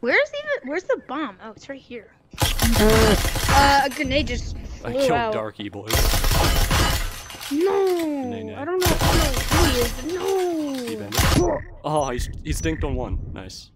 Where's the bomb? Oh, it's right here. A grenade just I flew killed out. Darky, boys. No, Nay. I don't know who he is, but no. Oh, he's dinked on one. Nice.